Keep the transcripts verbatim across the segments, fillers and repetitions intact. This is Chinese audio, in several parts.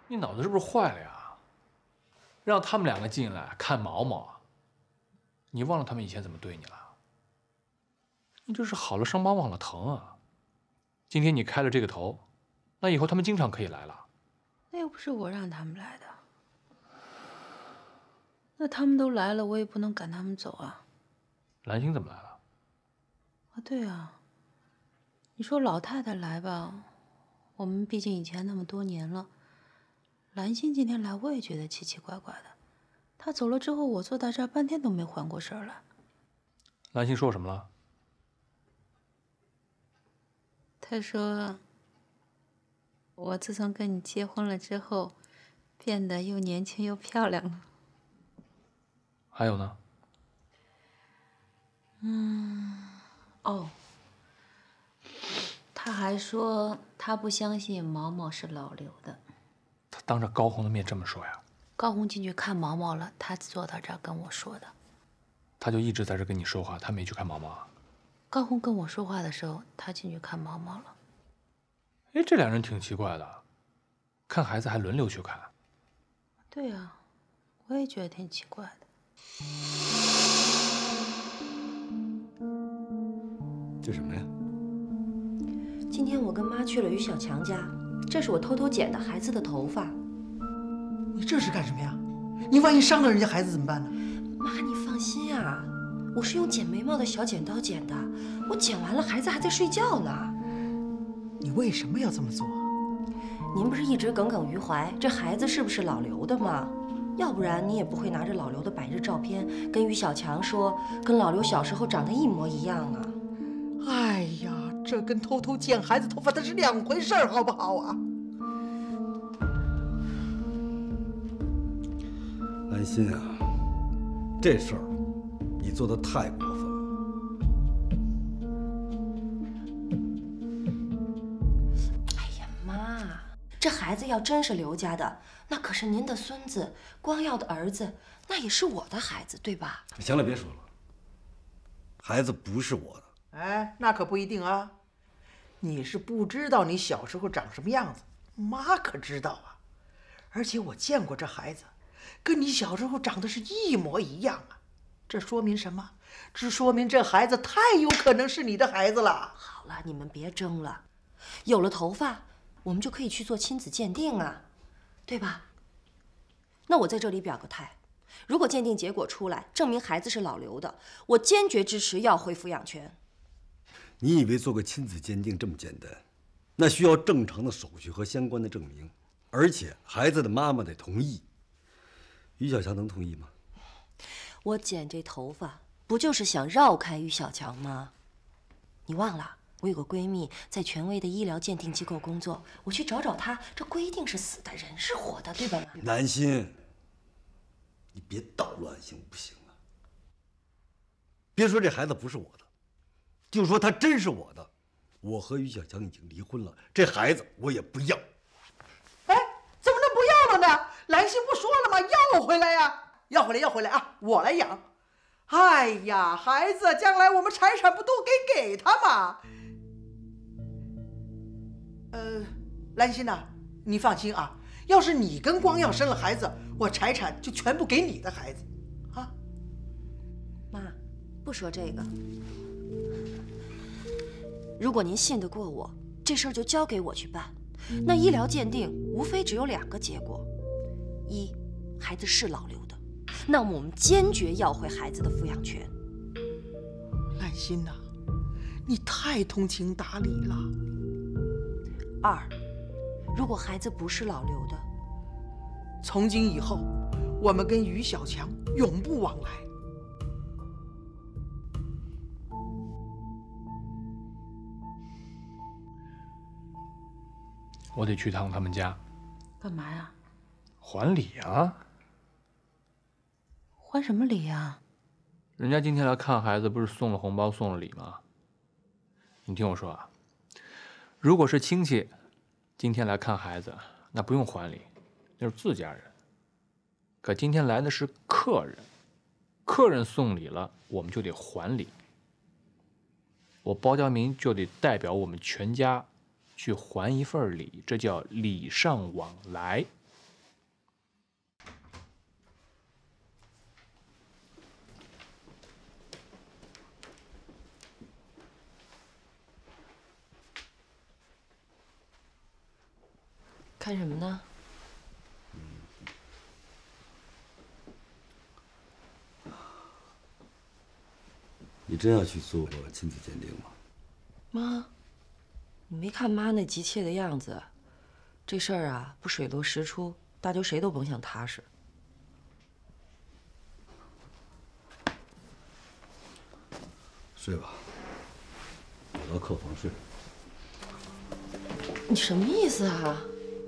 你脑子是不是坏了呀？让他们两个进来看毛毛，你忘了他们以前怎么对你了？你这是好了伤疤忘了疼啊！今天你开了这个头，那以后他们经常可以来了。 那又不是我让他们来的，那他们都来了，我也不能赶他们走啊。 兰心怎么来了？ 啊，对啊，你说老太太来吧，我们毕竟以前那么多年了。兰心今天来，我也觉得奇奇怪怪的。她走了之后，我坐在这儿半天都没缓过神来。 兰心说什么了？ 她说，我自从跟你结婚了之后，变得又年轻又漂亮了。 还有呢？ 嗯，哦，她还说她不相信毛毛是老刘的。 他当着高红的面这么说呀？ 高红进去看毛毛了，他坐到这儿跟我说的。 他就一直在这跟你说话，他没去看毛毛啊？ 高红跟我说话的时候，他进去看毛毛了。 哎，这两人挺奇怪的，看孩子还轮流去看。 对啊，我也觉得挺奇怪的。 这什么呀？ 今天我跟妈去了于小强家，这是我偷偷剪的孩子的头发。 你这是干什么呀？你万一伤了人家孩子怎么办呢？ 妈，你放心啊，我是用剪眉毛的小剪刀剪的，我剪完了，孩子还在睡觉呢。 你为什么要这么做？ 您不是一直耿耿于怀这孩子是不是老刘的吗？要不然你也不会拿着老刘的百日照片跟于小强说，跟老刘小时候长得一模一样啊。 哎呀，这跟偷偷剪孩子头发那是两回事儿，好不好啊？ 兰心啊，这事儿你做的太过分了。 哎呀，妈，这孩子要真是刘家的，那可是您的孙子，光耀的儿子，那也是我的孩子，对吧？ 行了，别说了，孩子不是我的。 哎，那可不一定啊。你是不知道你小时候长什么样子，妈可知道啊。而且我见过这孩子，跟你小时候长得是一模一样啊。这说明什么？这说明这孩子太有可能是你的孩子了。 好了，你们别争了。有了头发，我们就可以去做亲子鉴定啊，对吧？那我在这里表个态，如果鉴定结果出来证明孩子是老刘的，我坚决支持要回抚养权。 你以为做个亲子鉴定这么简单？那需要正常的手续和相关的证明，而且孩子的妈妈得同意。于小强能同意吗？ 我剪这头发不就是想绕开于小强吗？你忘了，我有个闺蜜在权威的医疗鉴定机构工作，我去找找她，这规定是死的，人是活的，对吧？ 兰心，你别捣乱行不行啊？别说这孩子不是我的，就说他真是我的，我和于小强已经离婚了，这孩子我也不要。 哎，怎么能不要了呢？兰心不说了吗？要回来呀！要回来，要回来啊！我来养。哎呀，孩子将来我们财产不都给给他吗？呃，兰心呐，你放心啊，要是你跟光耀生了孩子，我财产就全部给你的孩子，啊。 妈，不说这个。如果您信得过我，这事儿就交给我去办。那医疗鉴定无非只有两个结果：一，孩子是老刘的，那么我们坚决要回孩子的抚养权。 兰心呐，你太通情达理了。 二，如果孩子不是老刘的， 从今以后，我们跟于小强永不往来。 我得去趟他们家。 干嘛呀？ 还礼啊！ 还什么礼呀？ 人家今天来看孩子，不是送了红包送了礼吗？你听我说啊，如果是亲戚今天来看孩子，那不用还礼，那是自家人。可今天来的是客人，客人送礼了，我们就得还礼。我包家明就得代表我们全家去还一份礼，这叫礼尚往来。 看什么呢？ 你真要去做亲子鉴定吗？ 妈，你没看妈那急切的样子，这事儿啊不水落石出，大舅谁都甭想踏实。 睡吧，我到客房睡。 你什么意思啊？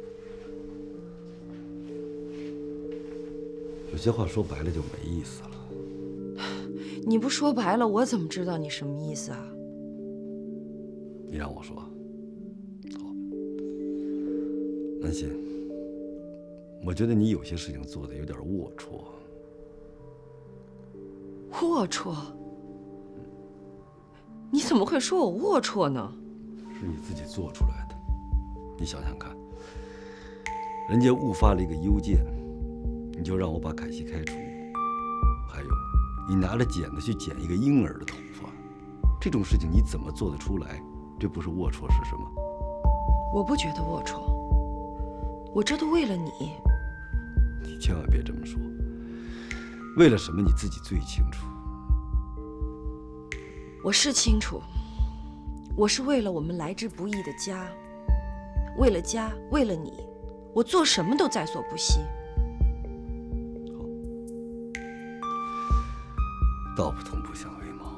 有些话说白了就没意思了。 你不说白了，我怎么知道你什么意思啊？ 你让我说，好，南心，我觉得你有些事情做的有点龌龊。 龌龊？你怎么会说我龌龊呢？ 是你自己做出来的，你想想看，人家误发了一个邮件，你就让我把凯西开除，还有，你拿着剪子去剪一个婴儿的头发，这种事情你怎么做得出来？这不是龌龊是什么？ 我不觉得龌龊，我这都为了你。 你千万别这么说，为了什么你自己最清楚。 我是清楚，我是为了我们来之不易的家，为了家，为了你，我做什么都在所不惜。 好，道不同不相为谋。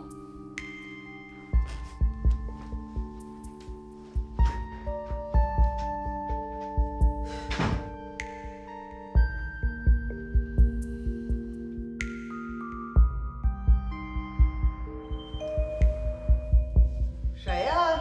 谁呀？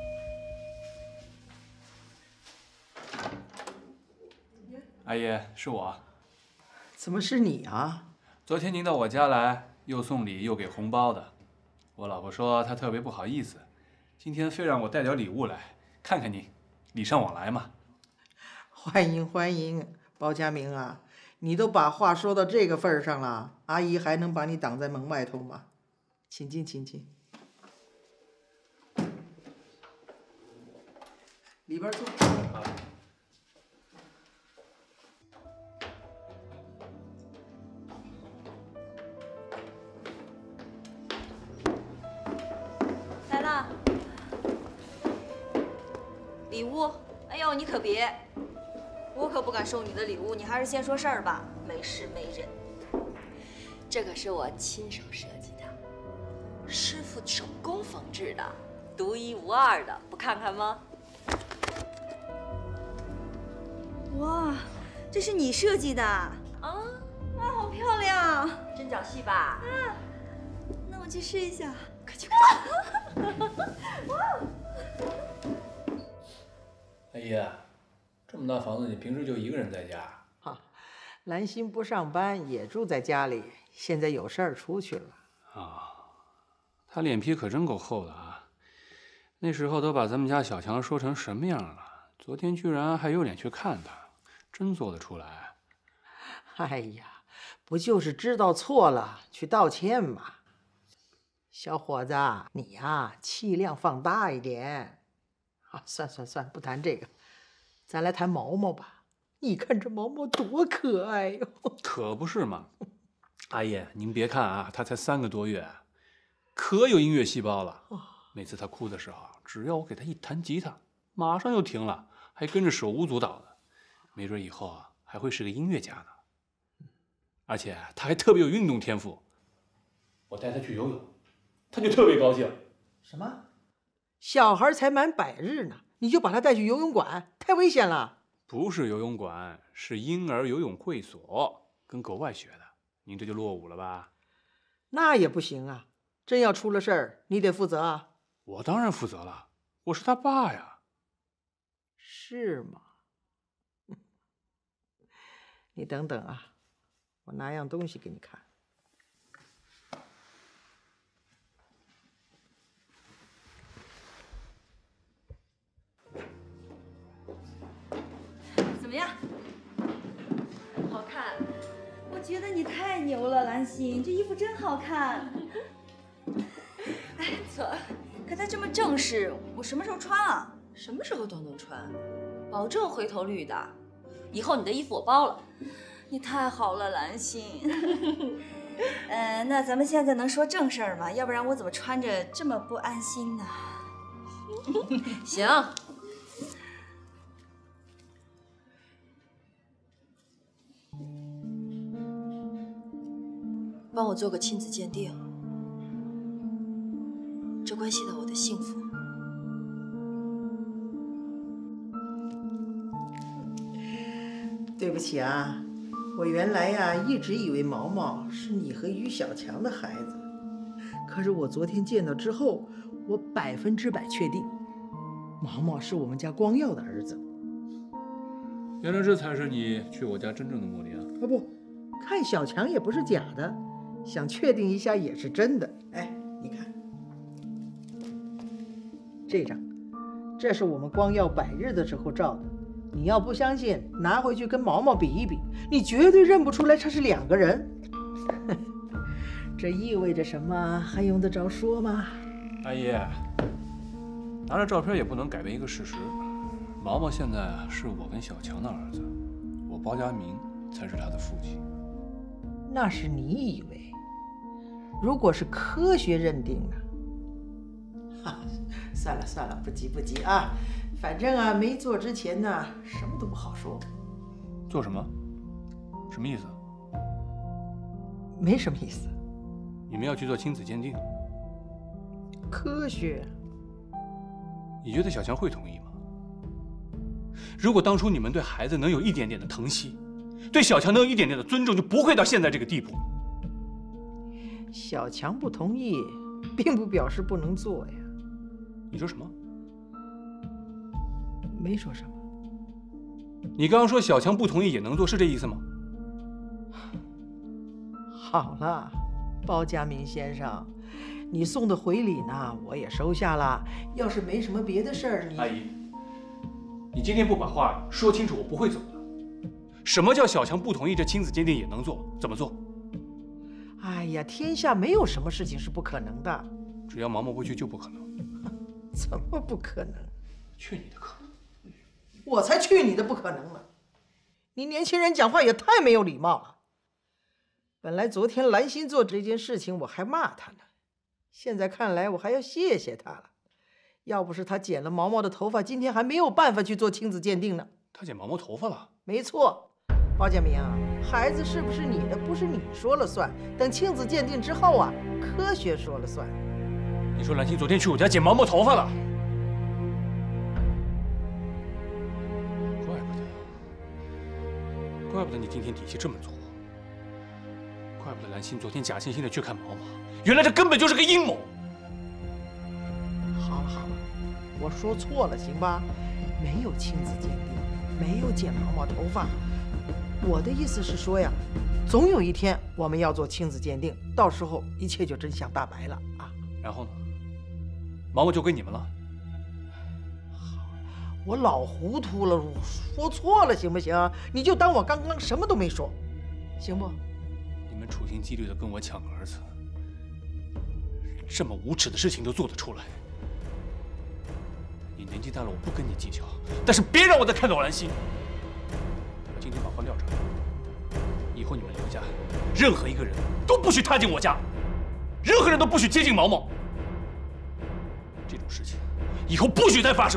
阿姨，是我。 怎么是你啊？ 昨天您到我家来，又送礼又给红包的。我老婆说她特别不好意思，今天非让我带点礼物来看看您，礼尚往来嘛。 欢迎欢迎，包佳明啊，你都把话说到这个份儿上了，阿姨还能把你挡在门外头吗？请进，请进，里边坐。 来了，礼物。哎呦，你可别，我可不敢收你的礼物，你还是先说事儿吧。没事没人，这可是我亲手设计的，师傅手工缝制的，独一无二的，不看看吗？哇，这是你设计的啊？啊，好漂亮，真找戏吧？啊，那我去试一下。快去快去！哇！ 阿姨，这么大房子，你平时就一个人在家？ 哈，兰心不上班，也住在家里，现在有事儿出去了。 啊，他脸皮可真够厚的啊！那时候都把咱们家小强说成什么样了，昨天居然还有脸去看他，真做得出来。 哎呀，不就是知道错了去道歉吗？小伙子，你呀，气量放大一点。啊，算算算，不谈这个，咱来谈毛毛吧。你看这毛毛多可爱哟！ 可不是嘛，阿姨，您别看啊，他才三个多月，可有音乐细胞了。每次他哭的时候，只要我给他一弹吉他，马上就停了，还跟着手舞足蹈的。没准以后啊，还会是个音乐家呢。而且他还特别有运动天赋，我带他去游泳，他就特别高兴。 什么？小孩才满百日呢，你就把他带去游泳馆，太危险了。 不是游泳馆，是婴儿游泳会所，跟国外学的。您这就落伍了吧？ 那也不行啊，真要出了事儿，你得负责啊。 我当然负责了，我是他爸呀。 是吗？你等等啊，我拿样东西给你看。 怎么样？好看？我觉得你太牛了，兰心，这衣服真好看。哎，错，可它这么正式，我什么时候穿啊？ 什么时候都能穿，保证回头率的。以后你的衣服我包了。你太好了，兰心。呃，那咱们现在能说正事儿吗？要不然我怎么穿着这么不安心呢？ 行。帮我做个亲子鉴定，这关系到我的幸福。 对不起啊，我原来呀一直以为毛毛是你和于小强的孩子，可是我昨天见到之后，我百分之百确定，毛毛是我们家光耀的儿子。 原来这才是你去我家真正的目的啊！ 啊不，看小强也不是假的。想确定一下也是真的。哎，你看这张，这是我们光耀百日的时候照的。你要不相信，拿回去跟毛毛比一比，你绝对认不出来这是两个人。这意味着什么？还用得着说吗？ 阿姨，拿着照片也不能改变一个事实，毛毛现在啊是我跟小强的儿子，我包家明才是他的父亲。 那是你以为。如果是科学认定呢？哈，算了算了，不急不急啊，反正啊没做之前呢，什么都不好说。 做什么？什么意思？ 没什么意思。 你们要去做亲子鉴定？ 科学。 你觉得小强会同意吗？如果当初你们对孩子能有一点点的疼惜，对小强能有一点点的尊重，就不会到现在这个地步。 小强不同意，并不表示不能做呀。 你说什么？ 没说什么。 你刚刚说小强不同意也能做，是这意思吗？ 好了，包家明先生，你送的回礼呢，我也收下了。要是没什么别的事儿，你…… 阿姨，你今天不把话说清楚，我不会走的。什么叫小强不同意这亲子鉴定也能做？怎么做？ 哎呀，天下没有什么事情是不可能的。 只要毛毛不去，就不可能。 怎么不可能？ 去你的可能！ 我才去你的不可能呢！你年轻人讲话也太没有礼貌了。本来昨天兰心做这件事情，我还骂他呢，现在看来我还要谢谢他了。要不是他剪了毛毛的头发，今天还没有办法去做亲子鉴定呢。 他剪毛毛头发了？ 没错。包家明啊，孩子是不是你的，不是你说了算。等亲子鉴定之后啊，科学说了算。 你说兰心昨天去我家剪毛毛头发了？怪不得，怪不得你今天底细这么粗。怪不得兰心昨天假惺惺的去看毛毛，原来这根本就是个阴谋。 好了好了，我说错了，行吧？没有亲子鉴定，没有剪毛毛头发。我的意思是说呀，总有一天我们要做亲子鉴定，到时候一切就真相大白了啊。 然后呢？毛毛就归你们了。 我老糊涂了，我说错了，行不行？你就当我刚刚什么都没说，行不？ 你们处心积虑的跟我抢儿子，这么无耻的事情都做得出来。你年纪大了，我不跟你计较，但是别让我再看到兰心。我今天把话撂这儿，以后你们刘家任何一个人都不许踏进我家，任何人都不许接近毛毛。这种事情以后不许再发生。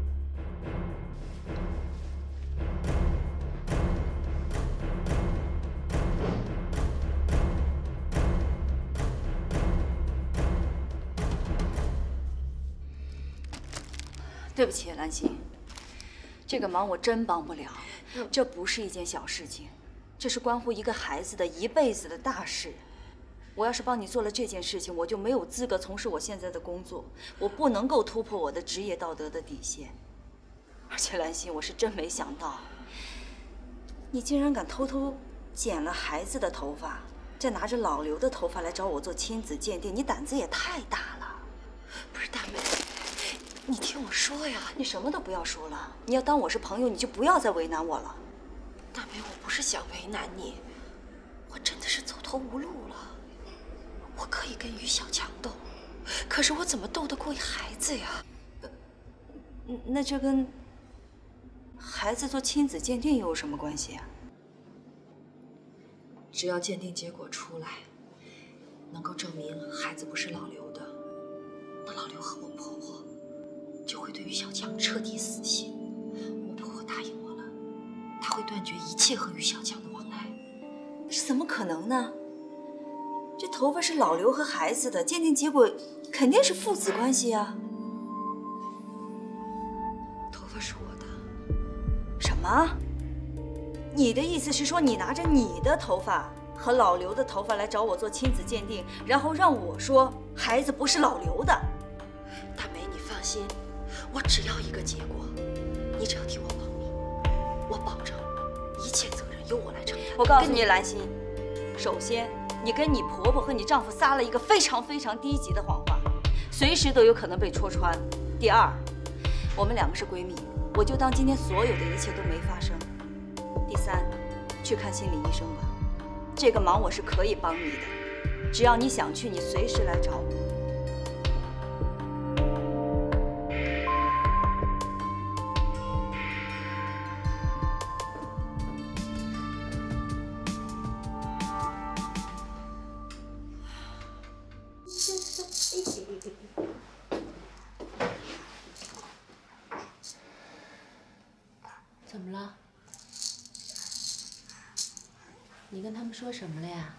对不起，兰心，这个忙我真帮不了。这不是一件小事情，这是关乎一个孩子的一辈子的大事。我要是帮你做了这件事情，我就没有资格从事我现在的工作，我不能够突破我的职业道德的底线。而且兰心，我是真没想到，你竟然敢偷偷剪了孩子的头发，再拿着老刘的头发来找我做亲子鉴定，你胆子也太大了。 不是大妹，你听我说呀， 你什么都不要说了，你要当我是朋友，你就不要再为难我了。 大妹，我不是想为难你，我真的是走投无路了。我可以跟于小强斗，可是我怎么斗得过孩子呀？ 那这跟孩子做亲子鉴定又有什么关系啊？只要鉴定结果出来，能够证明孩子不是老刘的，那老刘和我婆婆就会对于小强彻底死心。我婆婆答应我了，她会断绝一切和于小强的往来。这怎么可能呢？这头发是老刘和孩子的，鉴定结果肯定是父子关系啊。头发是我的。什么？你的意思是说，你拿着你的头发和老刘的头发来找我做亲子鉴定，然后让我说孩子不是老刘的？大梅，你放心，我只要一个结果，你只要替我保密，我保证一切责任由我来承担。我告诉你，兰心，首先，你跟你婆婆和你丈夫撒了一个非常非常低级的谎话，随时都有可能被戳穿。第二，我们两个是闺蜜，我就当今天所有的一切都没发生。第三，去看心理医生吧，这个忙我是可以帮你的，只要你想去，你随时来找我。 怎么了？你跟他们说什么了呀？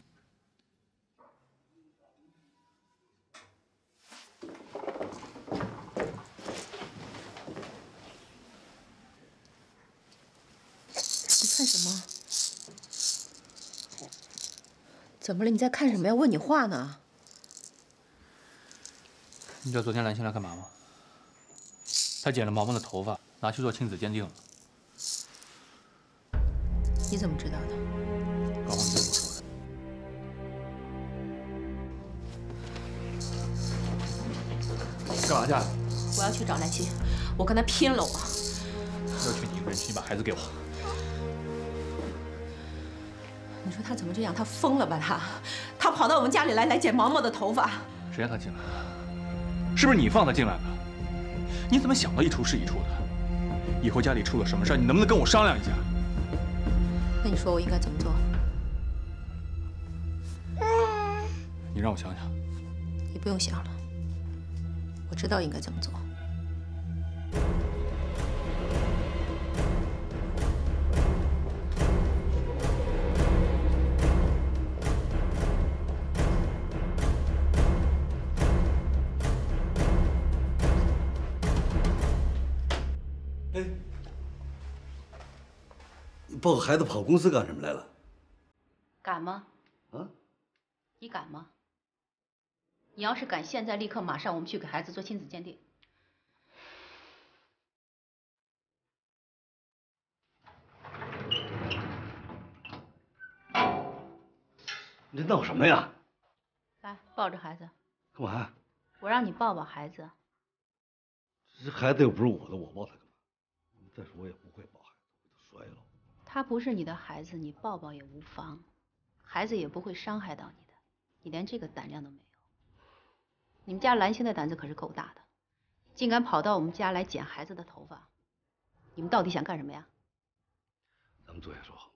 你看什么？怎么了？你在看什么呀？问你话呢。 你知道昨天兰心来干嘛吗？她剪了毛毛的头发，拿去做亲子鉴定了。 你怎么知道的？ 高红对我说的。干嘛去？ 我要去找兰心，我跟她拼了！我要去你一个人去，你把孩子给我。 你说他怎么这样？他疯了吧？他，他跑到我们家里来，来剪毛毛的头发。 谁让他进来的？是不是你放他进来的？你怎么想到一出是一出的？以后家里出了什么事儿，你能不能跟我商量一下？ 那你说我应该怎么做？ 你让我想想。 你不用想了，我知道应该怎么做。 哎，你抱个孩子跑公司干什么来了？ 敢吗？ 啊？ 你敢吗？你要是敢，现在立刻马上我们去给孩子做亲子鉴定。 你这闹什么呀？ 来，抱着孩子。 干嘛呀？ 我让你抱抱孩子。 这孩子又不是我的，我抱他干嘛？再说我也不会抱孩子，我都摔了。 他不是你的孩子，你抱抱也无妨，孩子也不会伤害到你的。你连这个胆量都没有。你们家兰心的胆子可是够大的，竟敢跑到我们家来剪孩子的头发。你们到底想干什么呀？ 咱们坐下说好吗？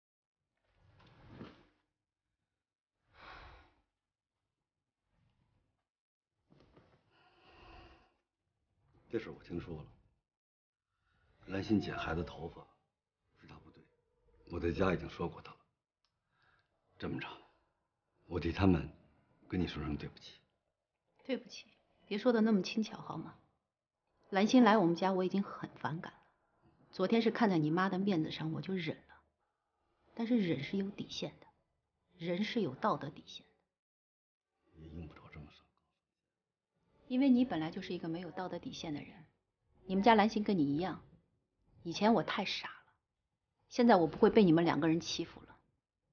这事我听说了，兰心剪孩子头发是她不对，我在家已经说过她了。这么着，我替他们跟你说声对不起。 对不起，别说的那么轻巧好吗？兰心来我们家我已经很反感了，昨天是看在你妈的面子上我就忍了，但是忍是有底线的，人是有道德底线的。 也用不着这么上。 因为你本来就是一个没有道德底线的人，你们家兰心跟你一样，以前我太傻了，现在我不会被你们两个人欺负了。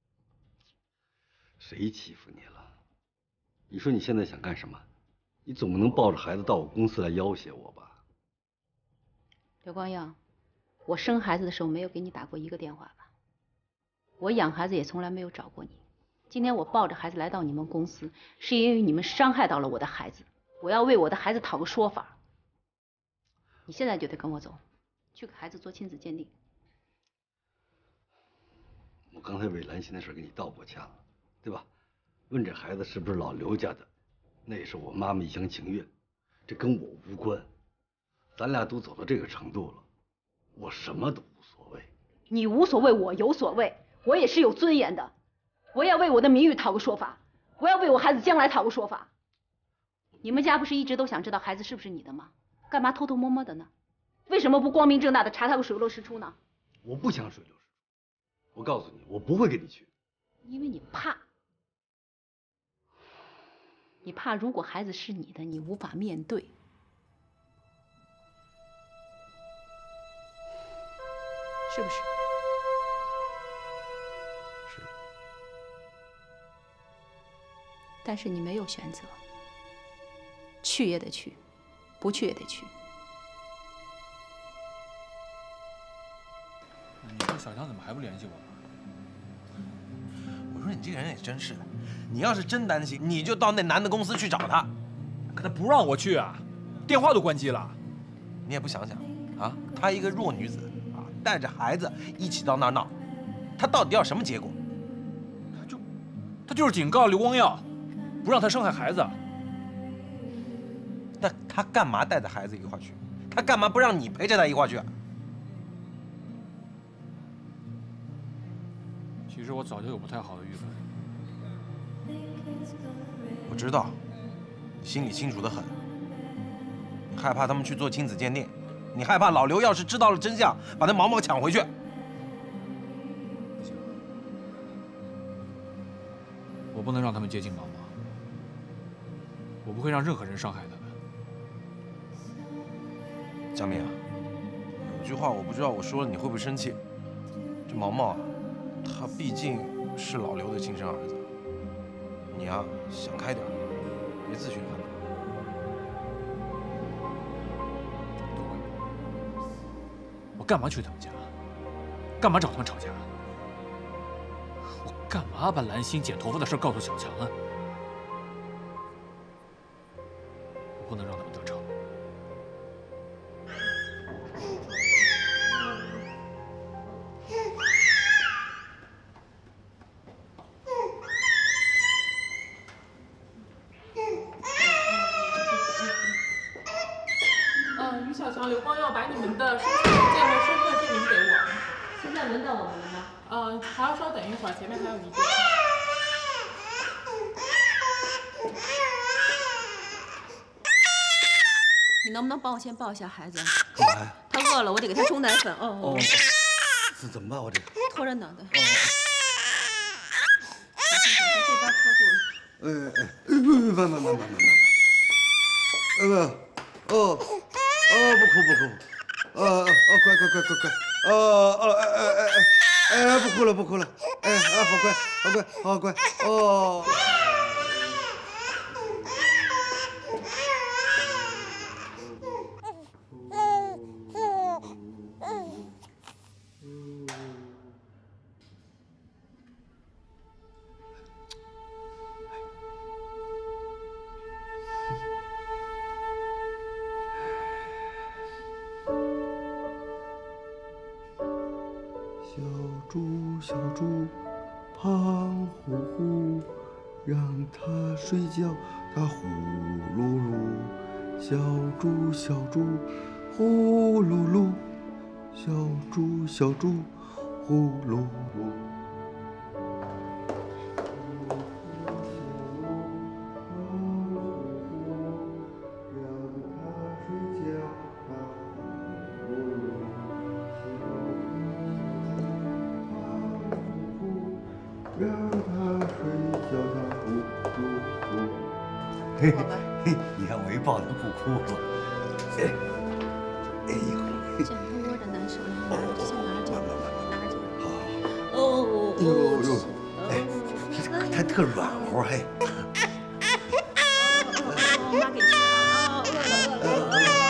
谁欺负你了？你说你现在想干什么？你总不能抱着孩子到我公司来要挟我吧？ 刘光耀，我生孩子的时候没有给你打过一个电话吧？我养孩子也从来没有找过你。今天我抱着孩子来到你们公司，是因为你们伤害到了我的孩子，我要为我的孩子讨个说法。 你现在就得跟我走，去给孩子做亲子鉴定。 我刚才为兰心的事给你道过歉了，对吧？问这孩子是不是老刘家的，那也是我妈妈一厢情愿，这跟我无关。咱俩都走到这个程度了，我什么都无所谓。 你无所谓，我有所谓。我也是有尊严的，我要为我的名誉讨个说法，我要为我孩子将来讨个说法。你们家不是一直都想知道孩子是不是你的吗？干嘛偷偷摸摸的呢？为什么不光明正大的查他个水落石出呢？ 我不想水流石出，我告诉你，我不会跟你去。 因为你怕，你怕如果孩子是你的，你无法面对。是不是？ 是。 但是你没有选择，去也得去，不去也得去。 你说小强怎么还不联系我呢？ 我说你这个人也真是的，你要是真担心，你就到那男的公司去找他。 可他不让我去啊，电话都关机了。 你也不想想啊，她一个弱女子啊，带着孩子一起到那儿闹，她到底要什么结果？ 他就他就是警告刘光耀，不让他伤害孩子。 那他干嘛带着孩子一块去？他干嘛不让你陪着他一块去？ 其实我早就有不太好的预感。 我知道，你心里清楚的很。你害怕他们去做亲子鉴定，你害怕老刘要是知道了真相，把那毛毛抢回去。 不行，我不能让他们接近毛毛，我不会让任何人伤害他们。 江明啊，有句话我不知道我说了你会不会生气。这毛毛啊，他毕竟是老刘的亲生儿子，你啊想开点，别自寻烦恼。 都会。我干嘛去他们家？干嘛找他们吵架？我干嘛把兰心剪头发的事告诉小强啊？我不能让他们得逞。 于小强、刘光耀把你们的生产文件和身份证明给我。 现在轮到我们了吗？ 嗯，还要稍等一会儿，前面还有一个。 你能不能帮我先抱一下孩子？ 干嘛呀？ 他饿了，我得给他冲奶粉。哦哦。 这怎么办？我这个。 拖着脑袋。 哦。 这边拖住了。 哎哎哎！慢慢慢慢慢慢。呃不，哦。哦，不哭不哭，哦哦，乖乖乖乖乖，哦哦哎哎哎哎哎，不哭了不哭了，哎啊好乖好乖好乖，哦。小猪小猪胖乎乎，让它睡觉它呼噜噜。小猪小猪呼噜噜，小猪小猪呼噜噜。嘿嘿，你看我一抱他不哭了。哎，哎呦， 这样他窝着难受，拿着先拿着，拿着。 好好好。 哦呦呦，哎，他特软和嘿。 妈给吃啊！饿了饿了饿了。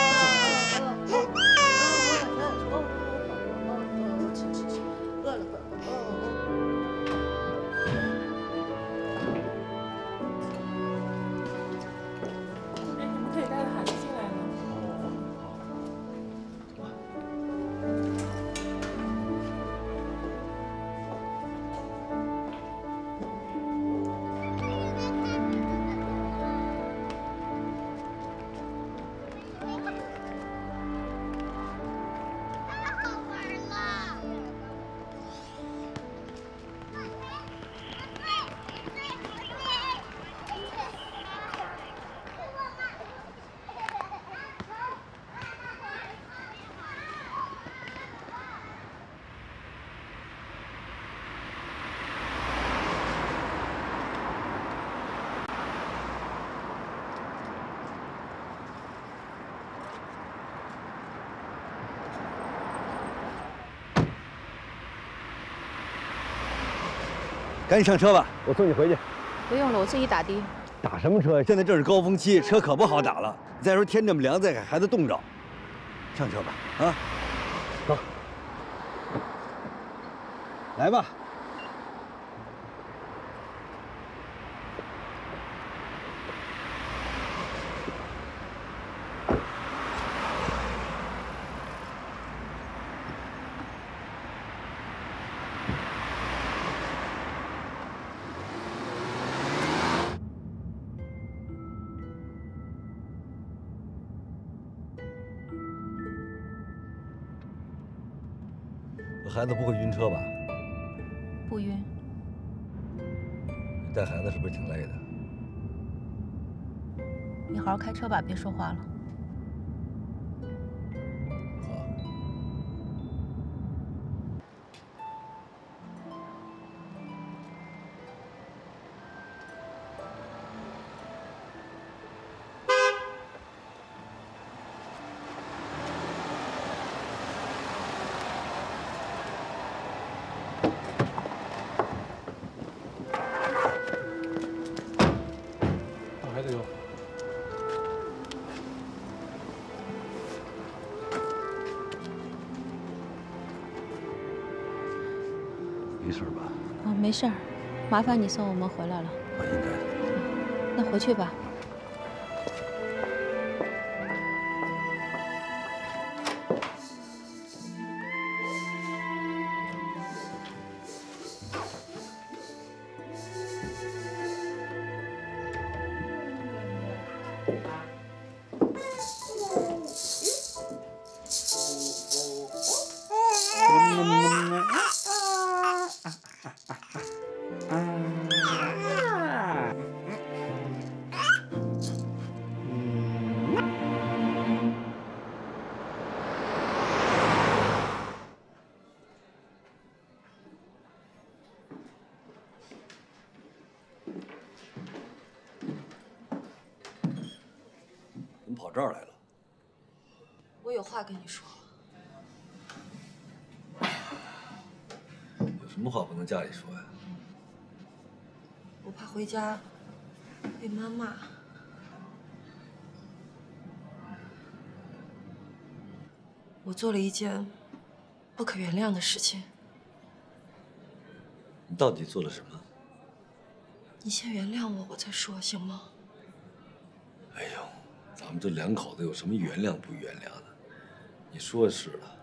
赶紧上车吧，我送你回去。 不用了，我自己打的。 打什么车？现在正是高峰期，车可不好打了。再说天这么凉，再给孩子冻着。上车吧，啊，走，来吧。 孩子不会晕车吧？ 不晕。 带孩子是不是挺累的？ 你好好开车吧，别说话了。 好。 孩子有。 没事吧？ 哦，没事儿，麻烦你送我们回来了。 我应该的。 那回去吧。 怎么跑这儿来了？ 我有话跟你说。 有什么话不能家里说呀？ 我怕回家被妈骂。我做了一件不可原谅的事情。 你到底做了什么？ 你先原谅我，我再说，行吗？ 哎呦，咱们这两口子有什么原谅不原谅的？你说是了。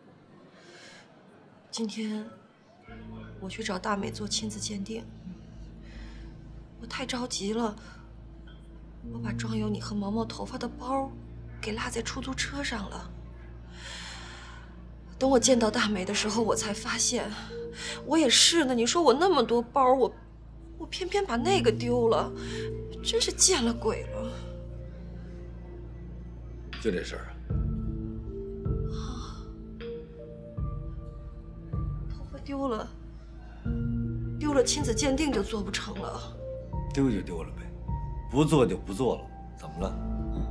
今天我去找大美做亲子鉴定，我太着急了，我把装有你和毛毛头发的包给落在出租车上了。等我见到大美的时候，我才发现，我也是呢。你说我那么多包，我我偏偏把那个丢了，真是见了鬼了。 就这事儿啊！头发丢了，丢了，亲子鉴定就做不成了。 丢就丢了呗，不做就不做了，怎么了？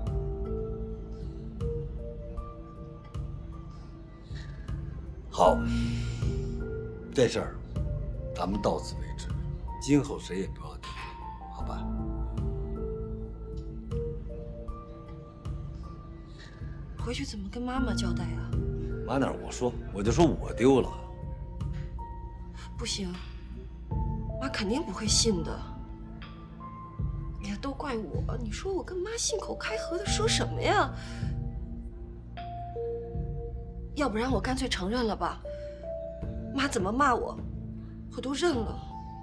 好，这事儿咱们到此为止，今后谁也不要提了，好吧？ 回去怎么跟妈妈交代啊？ 妈哪儿我说，我就说我丢了。 不行，妈肯定不会信的。哎呀，都怪我！你说我跟妈信口开河的说什么呀？要不然我干脆承认了吧。妈怎么骂我，我都认了。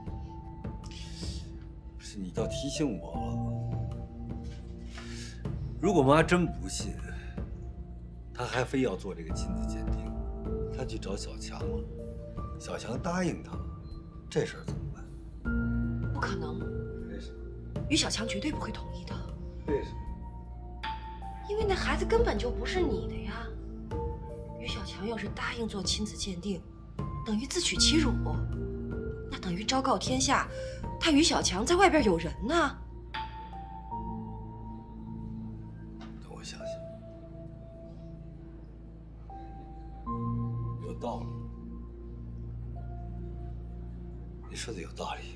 不是你倒提醒我了，如果妈真不信，她还非要做这个亲子鉴定，她去找小强了，小强答应她了，这事儿怎么办？ 不可能。 为什么？ 于小强绝对不会同意的。 为什么？ 因为那孩子根本就不是你的呀。于小强要是答应做亲子鉴定，等于自取其辱，那等于昭告天下，他于小强在外边有人呢。 等我想想，有道理。 你说的有道理。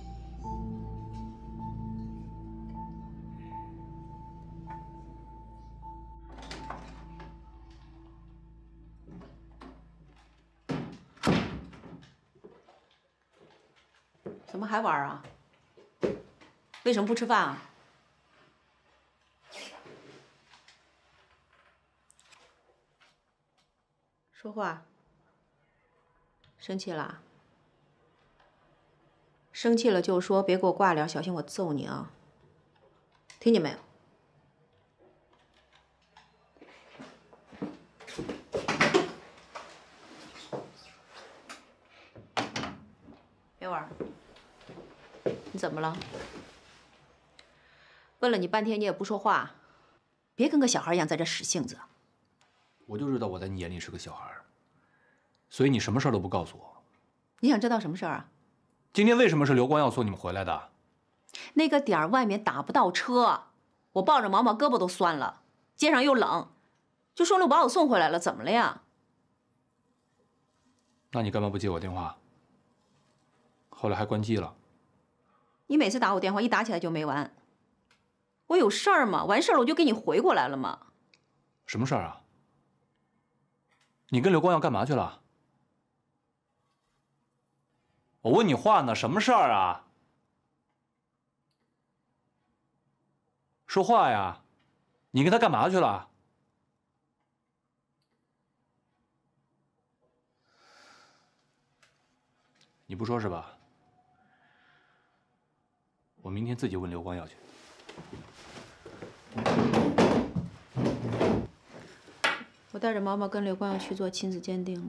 怎么还玩啊？为什么不吃饭啊？说话。生气了？生气了就说，别给我挂脸，小心我揍你啊！听见没有？别玩。你怎么了？问了你半天，你也不说话，别跟个小孩一样在这使性子。 我就知道我在你眼里是个小孩，所以你什么事儿都不告诉我。 你想知道什么事儿啊？ 今天为什么是刘光耀送你们回来的？ 那个点儿外面打不到车，我抱着毛毛胳膊都酸了，街上又冷，就顺路把我送回来了，怎么了呀？ 那你干嘛不接我电话？后来还关机了。 你每次打我电话一打起来就没完。我有事儿嘛，完事儿了我就给你回过来了嘛。 什么事儿啊？你跟刘光耀干嘛去了？我问你话呢，什么事儿啊？说话呀！你跟他干嘛去了？你不说是吧？我明天自己问刘光耀去。 我带着毛毛跟刘光耀去做亲子鉴定了。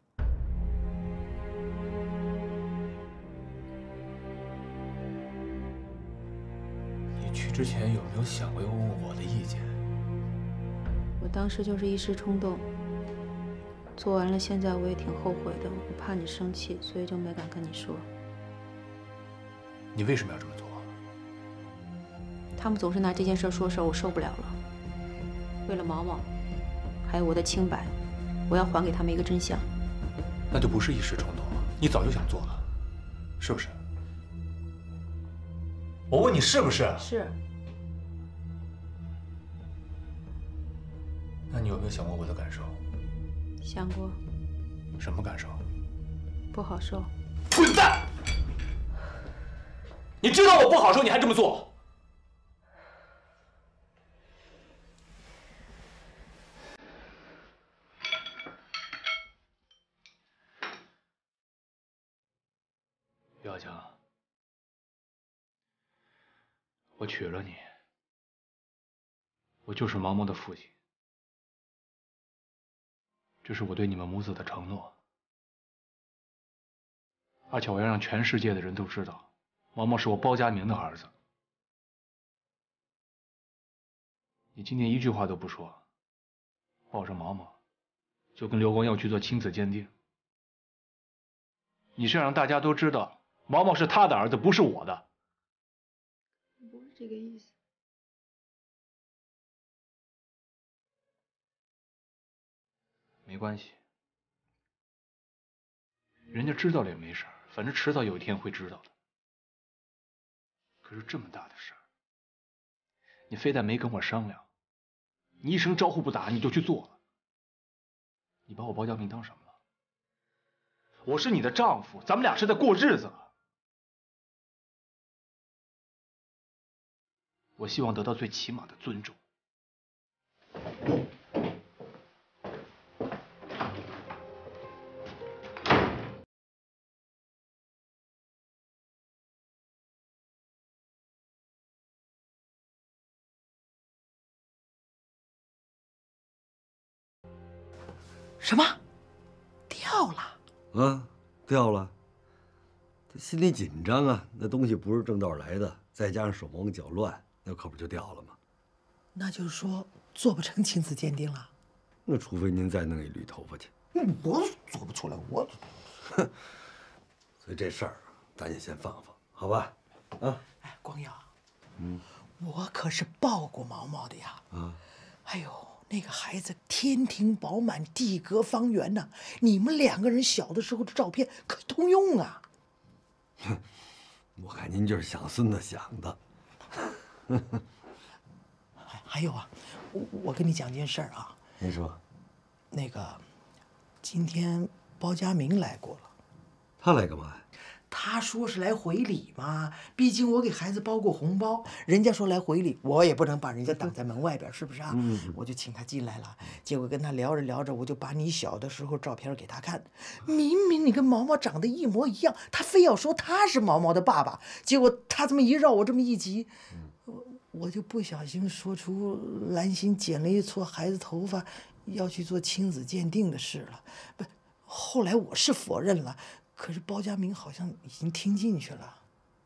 你去之前有没有想过要问问我的意见？ 我当时就是一时冲动，做完了，现在我也挺后悔的。我怕你生气，所以就没敢跟你说。 你为什么要这么做？ 他们总是拿这件事说事儿，我受不了了。为了毛毛，还有我的清白，我要还给他们一个真相。 那就不是一时冲动，你早就想做了，是不是？我问你是不是？ 是。 那你有没有想过我的感受？ 想过。 什么感受？ 不好受。 滚蛋！你知道我不好受，你还这么做？于小强，我娶了你，我就是毛毛的父亲，这是我对你们母子的承诺，而且我要让全世界的人都知道，毛毛是我包家明的儿子。你今天一句话都不说，抱着毛毛就跟刘光耀去做亲子鉴定，你是让大家都知道毛毛是他的儿子，不是我的。 不是这个意思。 没关系，人家知道了也没事，反正迟早有一天会知道的。可是这么大的事儿，你非但没跟我商量，你一声招呼不打你就去做了，你把我包家明当什么了？我是你的丈夫，咱们俩是在过日子了。我希望得到最起码的尊重。 什么？掉了？ 啊，掉了。他心里紧张啊，那东西不是正道来的，再加上手忙脚乱，那可不就掉了吗？ 那就是说做不成亲子鉴定了。 那除非您再弄一缕头发去。 我做不出来，我。 哼。所以这事儿咱也先放放，好吧？啊。 哎，光耀， 嗯， 我可是抱过毛毛的呀。 啊。 哎呦。那个孩子天庭饱满，地阁方圆呐、啊！你们两个人小的时候的照片可以通用啊！ 我看您就是想孙子想的。 还还有啊，我我跟你讲件事儿啊。 您说。 那个，今天包家明来过了。 他来干嘛呀？ 他说是来回礼嘛，毕竟我给孩子包过红包，人家说来回礼，我也不能把人家挡在门外边，是不是啊？嗯嗯、我就请他进来了，结果跟他聊着聊着，我就把你小的时候照片给他看，明明你跟毛毛长得一模一样，他非要说他是毛毛的爸爸，结果他这么一绕，我这么一急，我我就不小心说出兰心剪了一撮孩子头发，要去做亲子鉴定的事了。不，后来我是否认了。可是包家明好像已经听进去了。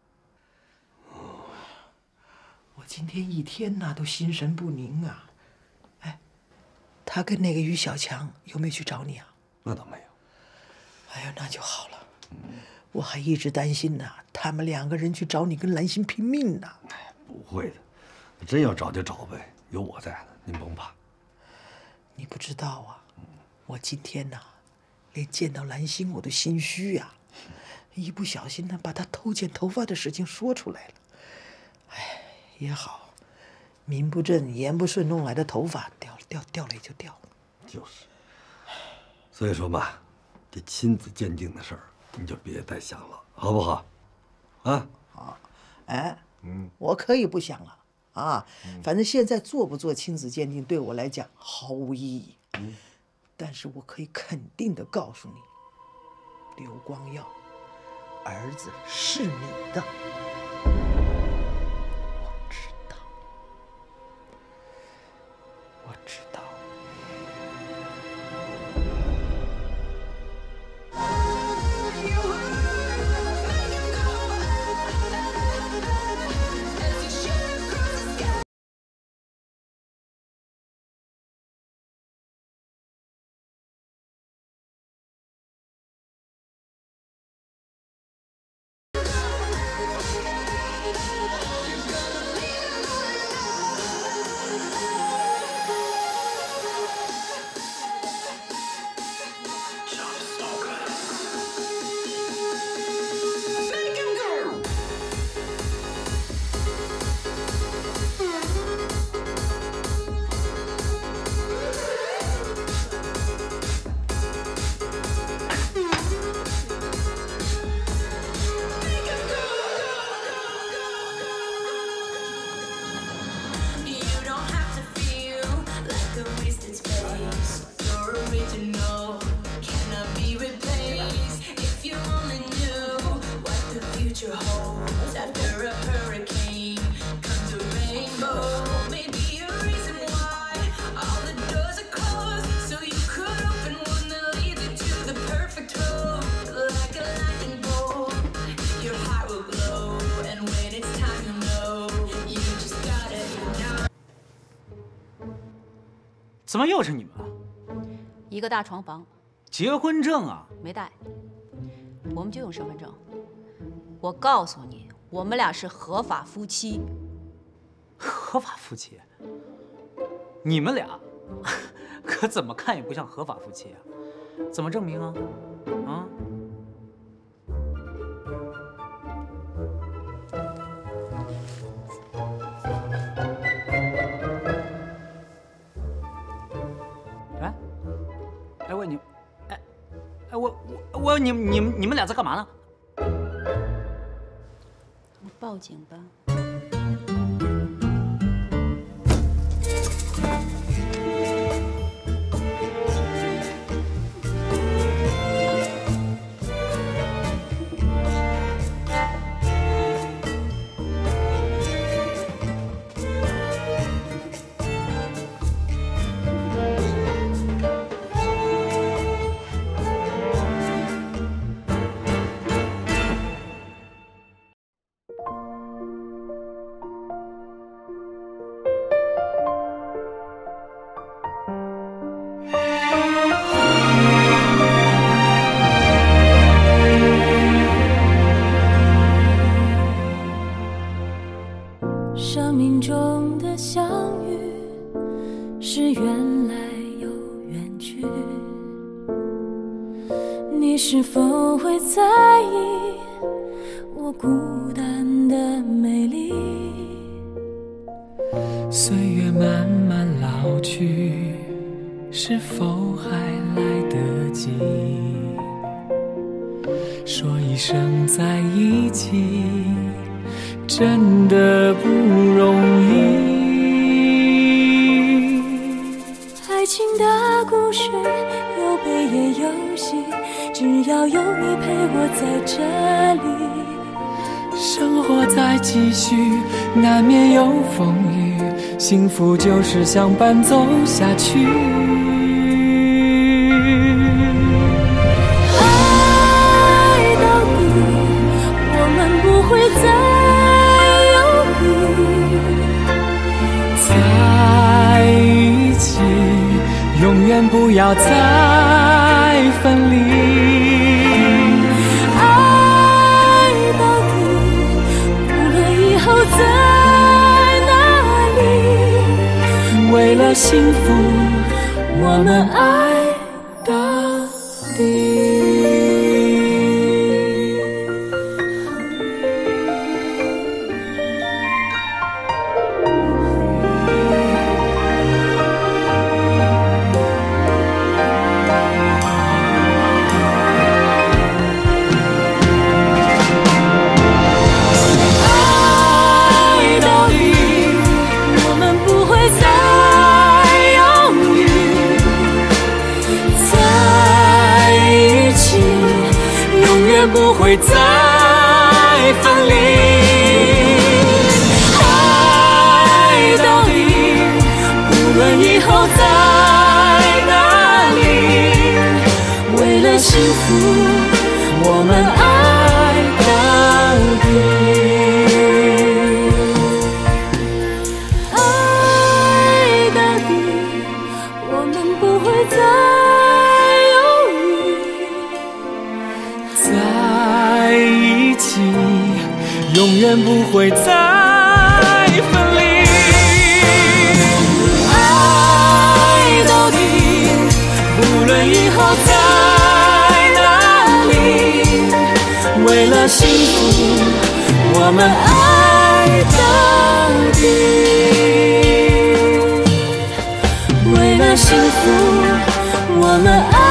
我今天一天呐都心神不宁啊。哎，他跟那个于小强有没有去找你啊？ 那倒没有。 哎呀，那就好了。我还一直担心呢，他们两个人去找你跟兰心拼命呢。 哎，不会的，真要找就找呗，有我在呢，您甭怕。 你不知道啊，我今天呐。连见到兰心我都心虚呀、啊，一不小心呢，把她偷剪头发的事情说出来了。哎，也好，名不正言不顺弄来的头发掉了掉掉了也就掉了。 就是，所以说嘛，这亲子鉴定的事儿你就别再想了，好不好？啊？ 好，哎，嗯，我可以不想了啊，嗯、反正现在做不做亲子鉴定对我来讲毫无意义。嗯。但是我可以肯定的告诉你，刘光耀，儿子是你的。我知道，我知道。 怎么又是你们啊？ 一个大床房。 结婚证啊？ 没带，我们就用身份证。我告诉你，我们俩是合法夫妻。 合法夫妻？你们俩，可怎么看也不像合法夫妻啊？怎么证明啊？啊？哎，哎喂你，哎，哎我我我你你们你们俩在干嘛呢？ 报警吧。 生命中的相遇是缘来又缘去，你是否会在意我孤单的美丽。 岁月慢慢老去，是否还来得及说一声在一起？真的不容易。 爱情的故事有悲也有喜，只要有你陪我在这里。 生活在继续，难免有风雨，幸福就是相伴走下去。 爱到底，我们不会再犹豫， 在一起，永远不要再分离。 在哪里？ 为了幸福，我们爱到底。不会再分离，爱到底，无论以后在哪里，为了幸福，我们爱到底， 爱到底，我们不会再在一起，永远不会再分离。 爱到底， 无论以后在哪里，为了幸福，我们爱到底。 为了幸福，我们爱。